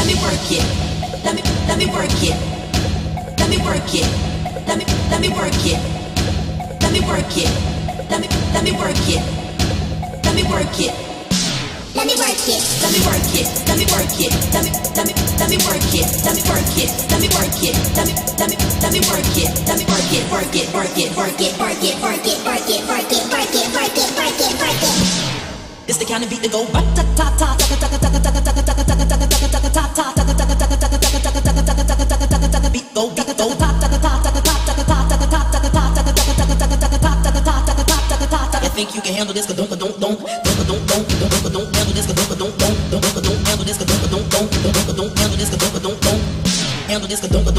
me work it. Let me work it. Let me work it. Let me work it. Let me work it. Let me work it. Let me work it. Let me work it. Let me work it. Let me work it. Let me work it. Let me work it. Let me work it. Let me work it. Let me work it. Work it. Work it. Work it. Work it. Work it. Work it. Work it. Work it. Work it. Work it. Work it. It's the kind of beat that go ta ta ta ta ta ta ta ta ta ta ta ta ta beat go ta ta ta ta ta ta ta. You think you can handle this? Don't handle this. Don't handle this. Handle this. Don't